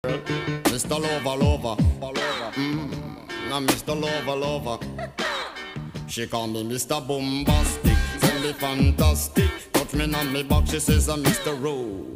Mr. Lover, lover, now Mr. Lover, lover. She call me Mr. Bombastic, tell me fantastic. Touch me on me back, she says I'm Mr. Rose.